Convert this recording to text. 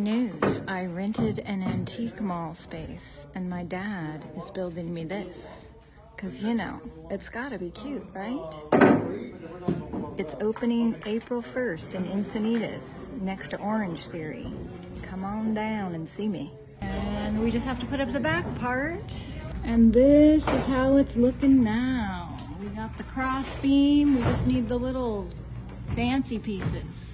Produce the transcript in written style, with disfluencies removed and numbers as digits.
Breaking news, I rented an antique mall space and my dad is building me this. Cause you know, it's gotta be cute, right? It's opening April 1st in Encinitas, next to Orange Theory. Come on down and see me. And we just have to put up the back part. And this is how it's looking now. We got the cross beam, we just need the little fancy pieces.